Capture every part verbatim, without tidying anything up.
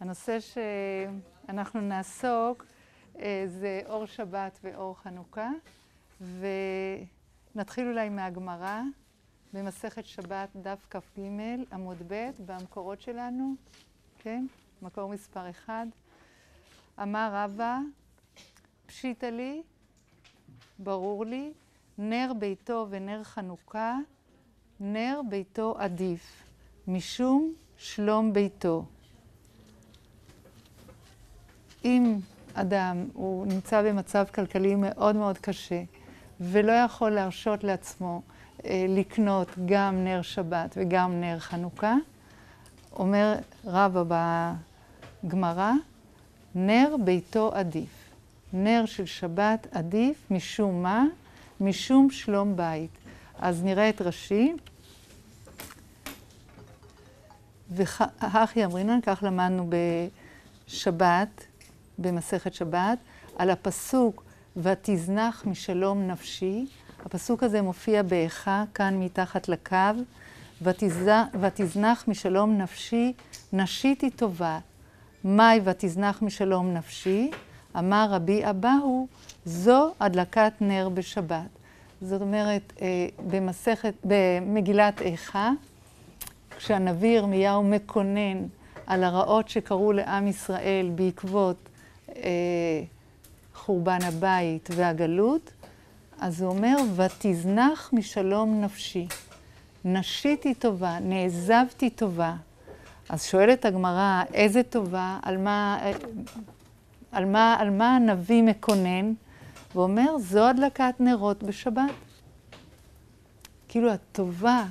הנושא שאנחנו נעסוק זה אור שבת ואור חנוכה, ונתחיל אולי מהגמרא במסכת שבת דף כ"ג עמוד ב' במקורות שלנו, כן? מקור מספר אחד. אמר רבא, פשיטא לי, ברור לי, נר ביתו ונר חנוכה, נר ביתו עדיף, משום שלום ביתו. אם אדם הוא נמצא במצב כלכלי מאוד מאוד קשה ולא יכול להרשות לעצמו אה, לקנות גם נר שבת וגם נר חנוכה, אומר רבא בגמרא, נר ביתו עדיף. נר של שבת עדיף, משום מה? משום שלום בית. אז נראה את רש"י. והכי אמרינן, כך למדנו בשבת, במסכת שבת, על הפסוק ותזנח משלום נפשי. הפסוק הזה מופיע באיכה, כאן מתחת לקו. ותזנח משלום נפשי, נשיתי טובה. מהי ותזנח משלום נפשי? אמר רבי אבאו, זו הדלקת נר בשבת. זאת אומרת, במסכת, במגילת איכה, כשהנביא ירמיהו מקונן על הרעות שקרו לעם ישראל בעקבות אה, חורבן הבית והגלות, אז הוא אומר, ותזנח משלום נפשי. נשיתי טובה, נעזבתי טובה. אז שואלת הגמרא, איזה טובה, על מה, על מה, על מה הנביא מקונן? ואומר, זו הדלקת נרות בשבת. כאילו הטובה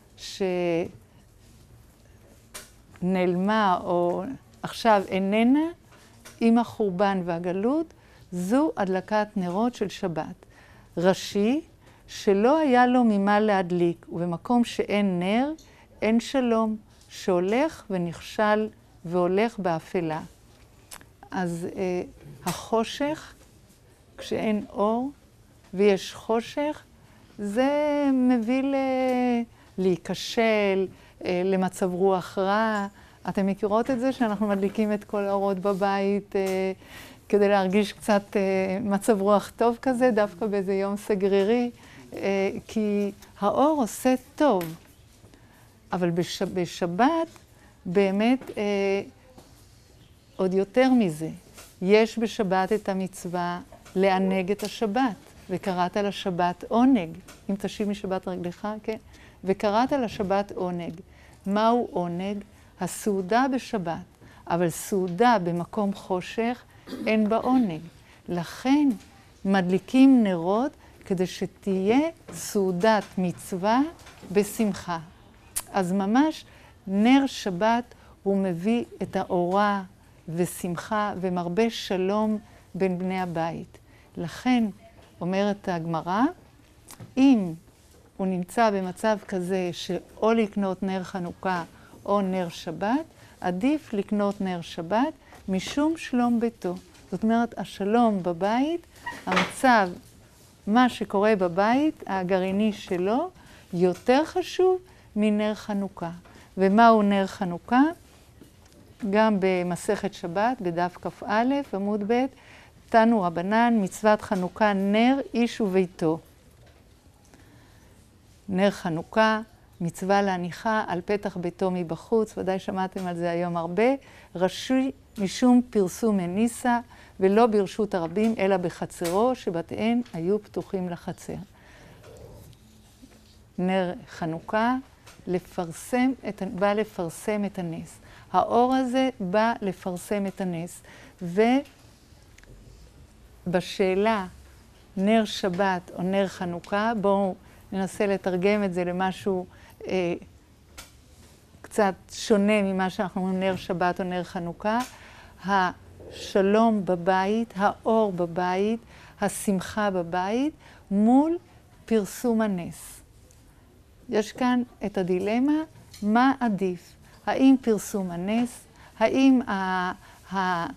שנעלמה או עכשיו איננה, עם החורבן והגלות, זו הדלקת נרות של שבת. רש"י, שלא היה לו ממה להדליק, ובמקום שאין נר, אין שלום, שהולך ונכשל והולך באפלה. אז אה, החושך, כשאין אור ויש חושך, זה מביא ל... להיכשל, למצב רוח רע. אתם מכירות את זה שאנחנו מדליקים את כל האורות בבית אה, כדי להרגיש קצת אה, מצב רוח טוב כזה, דווקא באיזה יום סגרירי, אה, כי האור עושה טוב. אבל בש... בשבת באמת אה, עוד יותר מזה. יש בשבת את המצווה לענג את השבת, וקראת לשבת עונג. אם תשיב משבת רגלך, כן? וקראת לשבת עונג. מהו עונג? הסעודה בשבת. אבל סעודה במקום חושך אין בה עונג. לכן מדליקים נרות כדי שתהיה סעודת מצווה בשמחה. אז ממש נר שבת הוא מביא את האורה ושמחה ומרבה שלום בין בני הבית. לכן אומרת הגמרא, אם הוא נמצא במצב כזה שאו לקנות נר חנוכה או נר שבת, עדיף לקנות נר שבת משום שלום ביתו. זאת אומרת, השלום בבית, המצב, מה שקורה בבית, הגרעיני שלו, יותר חשוב מנר חנוכה. ומהו נר חנוכה? גם במסכת שבת, בדף כ"א, עמוד ב', תנו רבנן, מצוות חנוכה, נר איש וביתו. נר חנוכה, מצווה להניחה על פתח ביתו מבחוץ, ודאי שמעתם על זה היום הרבה, רש"י משום פרסום הניסה, ולא ברשות הרבים, אלא בחצרו, שבתיהן היו פתוחים לחצר. נר חנוכה, לפרסם את, בא לפרסם את הנס. האור הזה בא לפרסם את הנס. ובשאלה נר שבת או נר חנוכה, בואו ננסה לתרגם את זה למשהו אה, קצת שונה ממה שאנחנו אומרים נר שבת או נר חנוכה. השלום בבית, האור בבית, השמחה בבית, מול פרסום הנס. יש כאן את הדילמה, מה עדיף? האם פרסום הנס? האם ה- ה-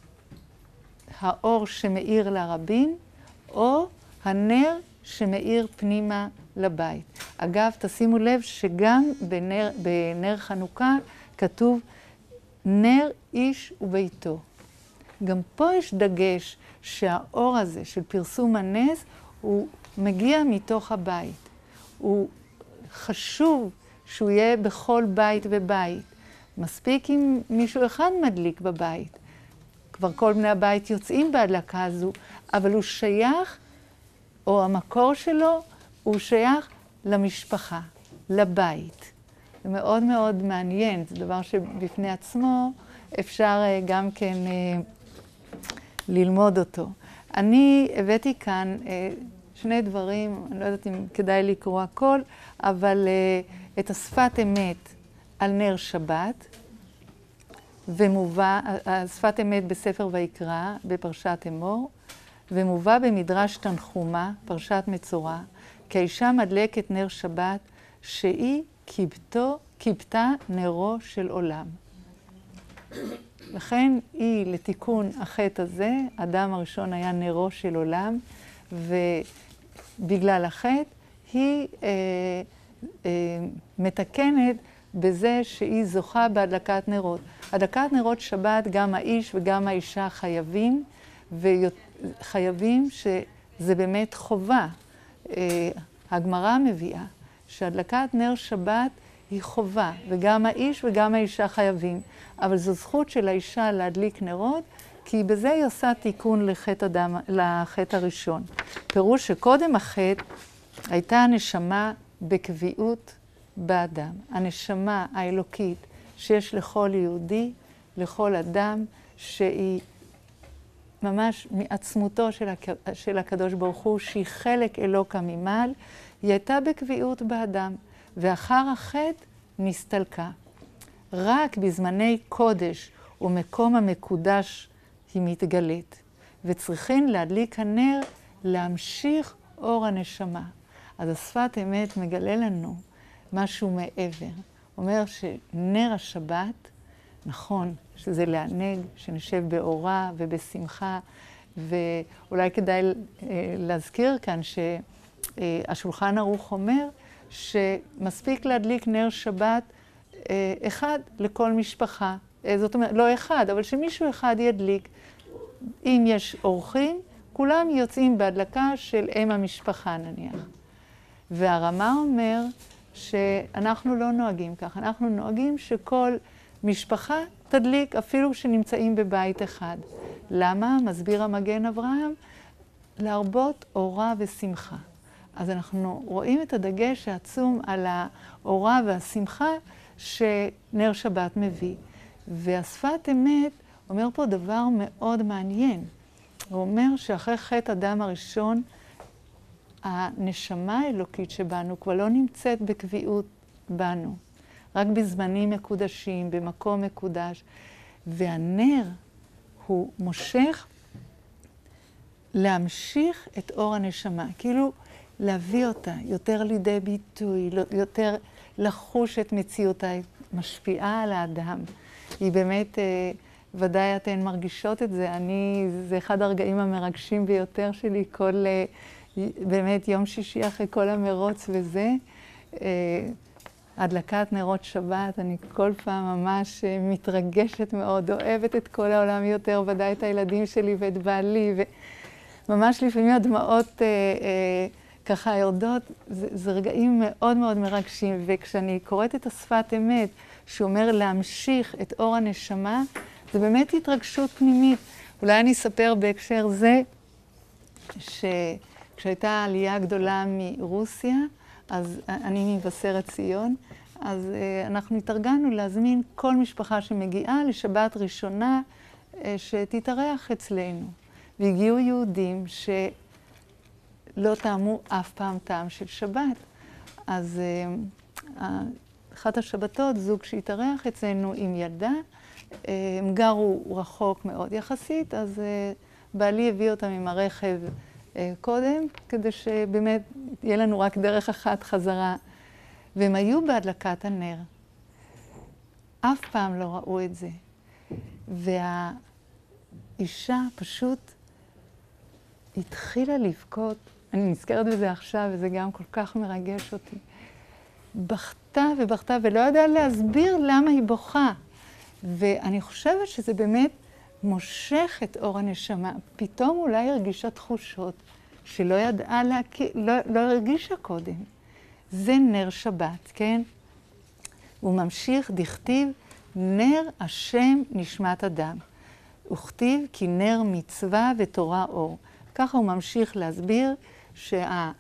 האור שמאיר לרבים, או הנר שמאיר פנימה לבית? אגב, תשימו לב שגם בנר, בנר חנוכה כתוב נר איש וביתו. גם פה יש דגש שהאור הזה של פרסום הנס הוא מגיע מתוך הבית. הוא חשוב שהוא יהיה בכל בית ובית. מספיק אם מישהו אחד מדליק בבית. כבר כל בני הבית יוצאים בהדלקה הזו, אבל הוא שייך, או המקור שלו, הוא שייך למשפחה, לבית. זה מאוד מאוד מעניין, זה דבר שבפני עצמו אפשר גם כן ללמוד אותו. אני הבאתי כאן שני דברים, אני לא יודעת אם כדאי לקרוא הכל, אבל את השפת אמת על נר שבת, ומובא, השפת אמת בספר ויקרא, בפרשת אמור, ומובא במדרש תנחומה, פרשת מצורע, כי האישה מדלקת נר שבת, שהיא כיבתו, כיבתה נרו של עולם. לכן היא לתיקון החטא הזה, אדם הראשון היה נרו של עולם, ובגלל החטא היא אה, אה, מתקנת בזה שהיא זוכה בהדלקת נרות. הדלקת נרות שבת גם האיש וגם האישה חייבים, וחייבים שזה באמת חובה. אה, הגמרא מביאה שהדלקת נר שבת היא חובה, וגם האיש וגם האישה חייבים. אבל זו זכות של האישה להדליק נרות, כי בזה היא עושה תיקון לחטא, אדם, לחטא הראשון. פירוש שקודם החטא הייתה הנשמה בקביעות באדם. הנשמה האלוקית שיש לכל יהודי, לכל אדם, שהיא ממש מעצמותו של, הק... של הקדוש ברוך הוא, שהיא חלק אלוקה ממעל, היא הייתה בקביעות באדם, ואחר החטא נסתלקה. רק בזמני קודש ומקום המקודש היא מתגלית, וצריכים להדליק הנר להמשיך אור הנשמה. אז השפת אמת מגלה לנו משהו מעבר. אומר שנר השבת, נכון שזה לענג, שנשב באורה ובשמחה, ואולי כדאי להזכיר כאן שהשולחן ערוך אומר שמספיק להדליק נר שבת אחד לכל משפחה. זאת אומרת, לא אחד, אבל שמישהו אחד ידליק. אם יש אורחים, כולם יוצאים בהדלקה של אם המשפחה נניח. והרמה אומר שאנחנו לא נוהגים כך, אנחנו נוהגים שכל משפחה תדליק אפילו שנמצאים בבית אחד. למה? מסביר המגן אברהם, להרבות אורה ושמחה. אז אנחנו רואים את הדגש העצום על האורה והשמחה שנר שבת מביא. והשפת אמת אומר פה דבר מאוד מעניין. הוא אומר שאחרי חטא אדם הראשון, הנשמה האלוקית שבנו כבר לא נמצאת בקביעות בנו, רק בזמנים מקודשים, במקום מקודש. והנר הוא מושך להמשיך את אור הנשמה, כאילו להביא אותה יותר לידי ביטוי, יותר לחוש את מציאותה, משפיעה על האדם. היא באמת, ודאי אתן מרגישות את זה, אני, זה אחד הרגעים המרגשים ביותר שלי, כל, באמת יום שישי אחרי כל המרוץ וזה, הדלקת נרות שבת, אני כל פעם ממש מתרגשת מאוד, אוהבת את כל העולם יותר, ודאי את הילדים שלי ואת בעלי, וממש לפעמים הדמעות אה, אה, ככה יורדות, זה, זה רגעים מאוד מאוד מרגשים, וכשאני קוראת את השפת אמת, שאומר להמשיך את אור הנשמה, זה באמת התרגשות פנימית. אולי אני אספר בהקשר זה, שכשהייתה עלייה גדולה מרוסיה, אז אני מבשרת ציון, אז אנחנו התארגנו להזמין כל משפחה שמגיעה לשבת ראשונה שתתארח אצלנו. והגיעו יהודים שלא טעמו אף פעם טעם של שבת. אז אחת השבתות, זוג שהתארח אצלנו עם ילדה, הם גרו רחוק מאוד יחסית, אז בעלי הביא אותם עם הרכב קודם, כדי שבאמת יהיה לנו רק דרך אחת חזרה. והם היו בהדלקת הנר. אף פעם לא ראו את זה. והאישה פשוט התחילה לבכות, אני נזכרת בזה עכשיו, וזה גם כל כך מרגש אותי. בכתה ובכתה, ולא ידעה להסביר למה היא בוכה. ואני חושבת שזה באמת מושך את אור הנשמה. פתאום אולי הרגישה תחושות שלא ידעה להכיר, לא, לא הרגישה קודם. זה נר שבת, כן? הוא ממשיך, דכתיב, נר השם נשמת אדם. וכתיב כי נר מצווה ותורה אור. ככה הוא ממשיך להסביר שהאור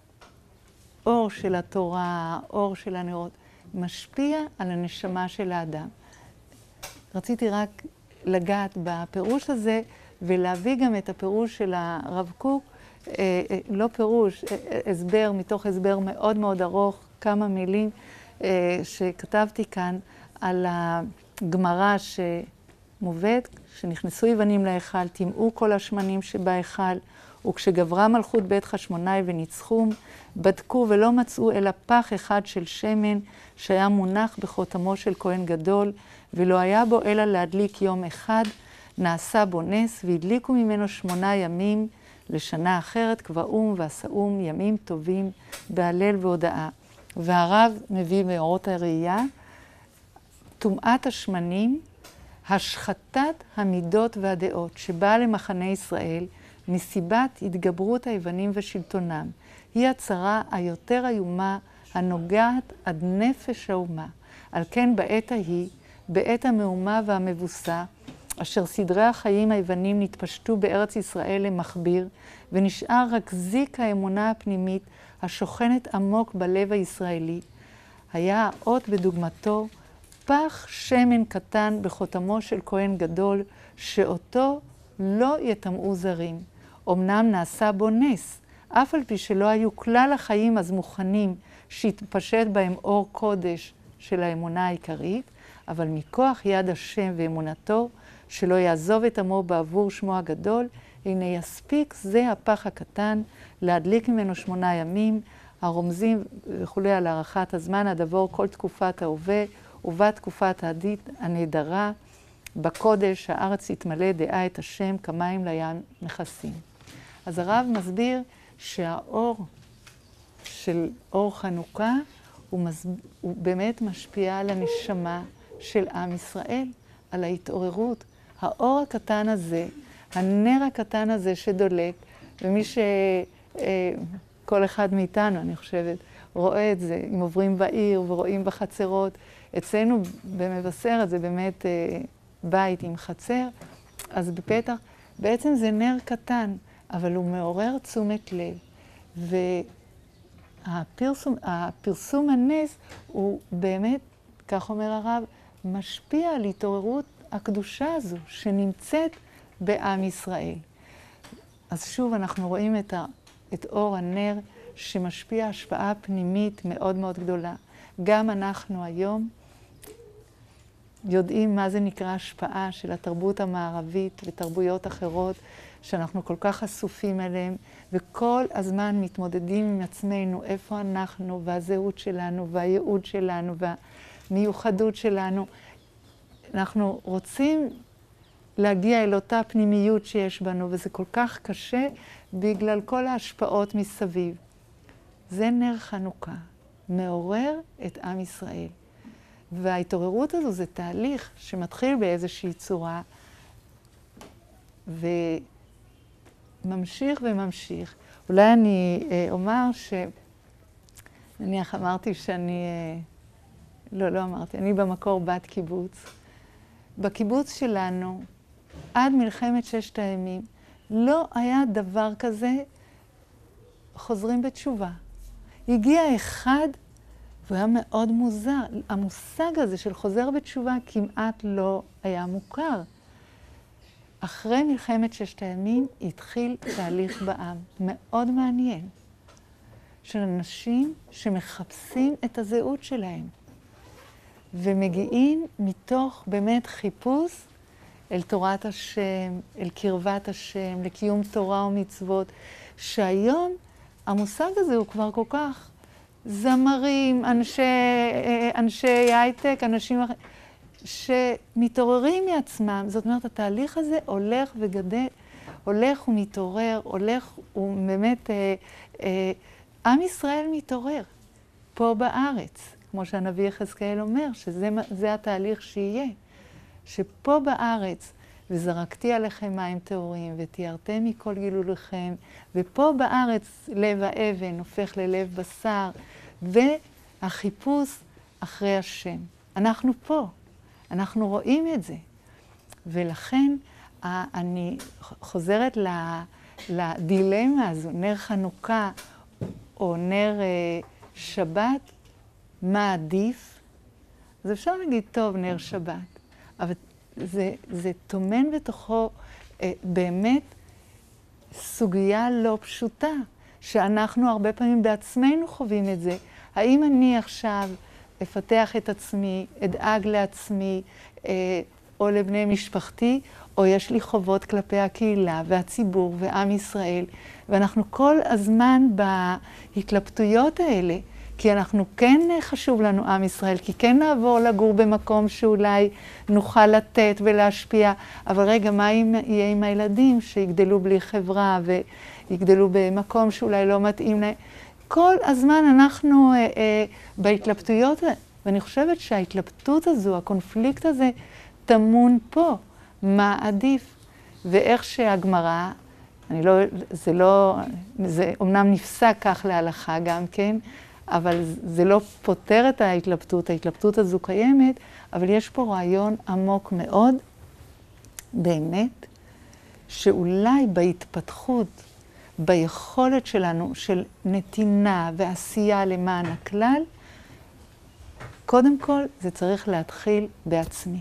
של התורה, האור של הנרות, משפיע על הנשמה של האדם. רציתי רק לגעת בפירוש הזה ולהביא גם את הפירוש של הרב קוק, אה, אה, לא פירוש, אה, הסבר, מתוך הסבר מאוד מאוד ארוך, כמה מילים אה, שכתבתי כאן על הגמרא שמובאת, שנכנסו יוונים להיכל, טימאו כל השמנים שבהיכל, וכשגברה מלכות בית חשמונאי וניצחום, בדקו ולא מצאו אלא פח אחד של שמן שהיה מונח בחותמו של כהן גדול, ולא היה בו אלא להדליק יום אחד, נעשה בו נס, והדליקו ממנו שמונה ימים לשנה אחרת, קבעום ועשאום, ימים טובים, בהלל והודאה. והרב מביא מאורות הראייה, טומאת השמנים, השחתת המידות והדעות שבאה למחנה ישראל, מסיבת התגברות היוונים ושלטונם, היא הצרה היותר איומה הנוגעת עד נפש האומה. על כן בעת ההיא, בעת המהומה והמבוסה, אשר סדרי החיים היוונים נתפשטו בארץ ישראל למכביר, ונשאר רק זיק האמונה הפנימית השוכנת עמוק בלב הישראלי, היה האות בדוגמתו פח שמן קטן בחותמו של כהן גדול, שאותו לא יטמאו זרים. אמנם נעשה בו נס, אף על פי שלא היו כלל החיים אז מוכנים שהתפשט בהם אור קודש של האמונה העיקרית, אבל מכוח יד השם ואמונתו, שלא יעזוב את עמו בעבור שמו הגדול, הנה יספיק זה הפח הקטן להדליק ממנו שמונה ימים, הרומזים וכולי על הארכת הזמן, עד עבור כל תקופת ההווה, ובה תקופת העתיד הנהדרה, בקודש הארץ יתמלא דעה את השם כמים לים נכסים. אז הרב מסביר שהאור של אור חנוכה הוא, מס... הוא באמת משפיע על הנשמה של עם ישראל, על ההתעוררות. האור הקטן הזה, הנר הקטן הזה שדולק, ומי שכל אחד מאיתנו, אני חושבת, רואה את זה, אם עוברים בעיר ורואים בחצרות, אצלנו במבשרת זה באמת בית עם חצר, אז בפתח, בעצם זה נר קטן, אבל הוא מעורר תשומת לב. והפרסום, הפרסום הנס הוא באמת, כך אומר הרב, משפיע על התעוררות הקדושה הזו שנמצאת בעם ישראל. אז שוב אנחנו רואים את, ה, את אור הנר שמשפיע השפעה פנימית מאוד מאוד גדולה. גם אנחנו היום יודעים מה זה נקרא השפעה של התרבות המערבית ותרבויות אחרות שאנחנו כל כך חשופים אליהם, וכל הזמן מתמודדים עם עצמנו איפה אנחנו והזהות שלנו והייעוד שלנו והמיוחדות שלנו. אנחנו רוצים להגיע אל אותה פנימיות שיש בנו, וזה כל כך קשה בגלל כל ההשפעות מסביב. זה נר חנוכה, מעורר את עם ישראל. וההתעוררות הזו זה תהליך שמתחיל באיזושהי צורה, וממשיך וממשיך. אולי אני אה, אומר ש... נניח אמרתי שאני... אה, לא, לא אמרתי, אני במקור בת קיבוץ. בקיבוץ שלנו, עד מלחמת ששת הימים, לא היה דבר כזה חוזרים בתשובה. הגיע אחד, והוא היה מאוד מוזר. המושג הזה של חוזר בתשובה כמעט לא היה מוכר. אחרי מלחמת ששת הימים התחיל תהליך בעם מאוד מעניין, של אנשים שמחפשים את הזהות שלהם, ומגיעים מתוך באמת חיפוש אל תורת השם, אל קרבת השם, לקיום תורה ומצוות, שהיום המושג הזה הוא כבר כל כך זמרים, אנשי, אנשי הייטק, אנשים שמתעוררים מעצמם. זאת אומרת, התהליך הזה הולך וגדל, הולך ומתעורר, הולך ובאמת, אה, אה, עם ישראל מתעורר פה בארץ, כמו שהנביא יחזקאל אומר, שזה זה התהליך שיהיה. שפה בארץ, וזרקתי עליכם מים טהורים, ותיארתם מכל גילוליכם, ופה בארץ לב האבן הופך ללב בשר, והחיפוש אחרי השם. אנחנו פה, אנחנו רואים את זה. ולכן אני חוזרת לדילמה הזו, נר חנוכה או נר שבת, מה עדיף? אז אפשר להגיד, טוב, נר שבת, אבל זה, זה תומן בתוכו אה, באמת סוגיה לא פשוטה, שאנחנו הרבה פעמים בעצמנו חווים את זה. האם אני עכשיו אפתח את עצמי, אדאג לעצמי, אה, או לבני משפחתי, או יש לי חובות כלפי הקהילה והציבור ועם ישראל, ואנחנו כל הזמן בהתלבטויות האלה, כי אנחנו כן חשוב לנו עם ישראל, כי כן נעבור לגור במקום שאולי נוכל לתת ולהשפיע, אבל רגע, מה יהיה עם הילדים שיגדלו בלי חברה ויגדלו במקום שאולי לא מתאים להם? כל הזמן אנחנו אה, אה, בהתלבטויות, ואני חושבת שההתלבטות הזו, הקונפליקט הזה, טמון פה, מה עדיף? ואיך שהגמרא, אני לא, זה לא, זה אומנם נפסק כך להלכה גם כן, אבל זה לא פותר את ההתלבטות, ההתלבטות הזו קיימת, אבל יש פה רעיון עמוק מאוד, באמת, שאולי בהתפתחות, ביכולת שלנו של נתינה ועשייה למען הכלל, קודם כל זה צריך להתחיל בעצמי.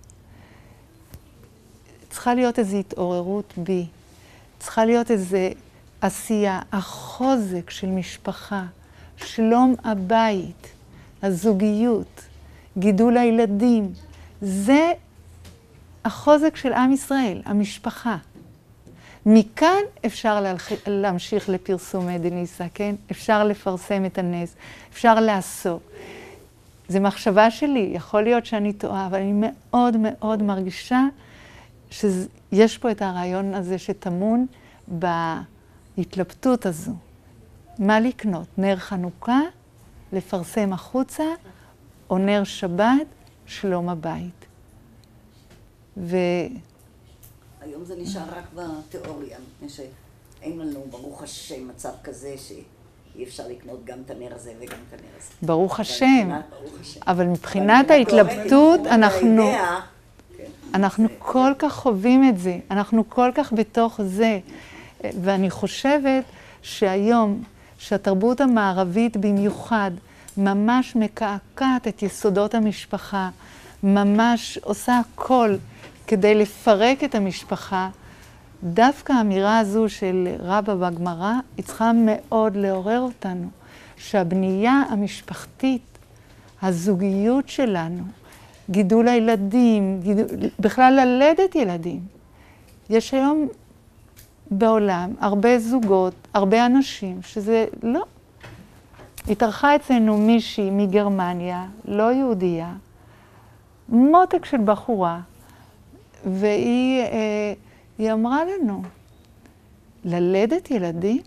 צריכה להיות איזו התעוררות בי, צריכה להיות איזו עשייה, החוזק של משפחה, שלום הבית, הזוגיות, גידול הילדים, זה החוזק של עם ישראל, המשפחה. מכאן אפשר להמשיך לפרסומי דניסה, כן? אפשר לפרסם את הנס, אפשר לעסוק. זו מחשבה שלי, יכול להיות שאני טועה, אבל אני מאוד מאוד מרגישה שיש פה את הרעיון הזה שטמון בהתלבטות הזו. מה לקנות? נר חנוכה, לפרסם החוצה, או נר שבת, שלום הבית. ו... היום זה נשאר רק בתיאוריה, מפני שאין לנו, ברוך השם, מצב כזה שאי אפשר לקנות גם את הנר הזה וגם את הנר הזה. ברוך השם. אבל מבחינת ההתלבטות, אנחנו... אנחנו כל כך חווים את זה, אנחנו כל כך בתוך זה. ואני חושבת שהיום, שהתרבות המערבית במיוחד, ממש מקעקעת את יסודות המשפחה, ממש עושה הכל כדי לפרק את המשפחה, דווקא האמירה הזו של רבא בגמרא, היא צריכה מאוד לעורר אותנו, שהבנייה המשפחתית, הזוגיות שלנו, גידול הילדים, גידול, בכלל ללדת ילדים. יש היום בעולם הרבה זוגות, הרבה אנשים, שזה לא. התארחה אצלנו מישהי מגרמניה, לא יהודייה, מותק של בחורה, והיא אה, היא אמרה לנו, ללדת ילדים?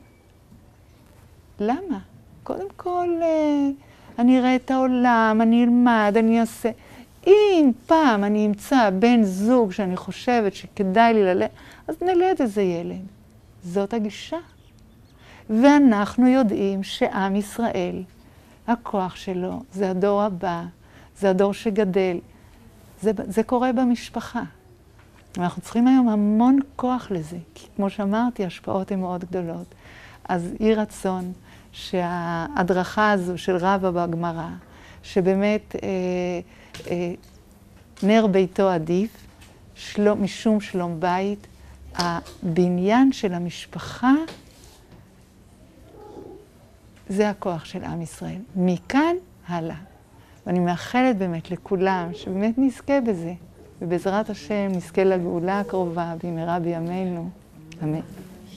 למה? קודם כל, אה, אני אראה את העולם, אני אלמד, אני אעשה. אם פעם אני אמצא בן זוג שאני חושבת שכדאי לי ללדת, אז נלד איזה ילד. זאת הגישה. ואנחנו יודעים שעם ישראל, הכוח שלו, זה הדור הבא, זה הדור שגדל. זה, זה קורה במשפחה. ואנחנו צריכים היום המון כוח לזה, כי כמו שאמרתי, ההשפעות הן מאוד גדולות. אז יהי רצון שההדרכה הזו של רבא בגמרא, שבאמת אה, אה, נר ביתו עדיף, שלום, משום שלום בית, הבניין של המשפחה, זה הכוח של עם ישראל. מכאן הלאה. ואני מאחלת באמת לכולם שבאמת נזכה בזה, ובעזרת השם נזכה לגאולה הקרובה במהרה בימינו. אמן.